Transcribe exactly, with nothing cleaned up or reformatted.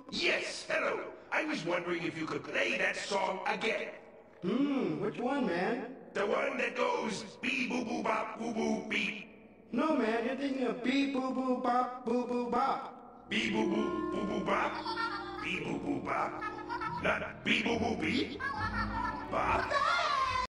Yes, hello. I was wondering if you could play that song again. Hmm, which one, man? The one that goes bee boo boo bop boo boo beep. No, man, you're thinking of beep boo boo bop boo boo bop. Bee boo boo boo boo bop. Bee boo boo bop. Not bee boo boo beep. Bop.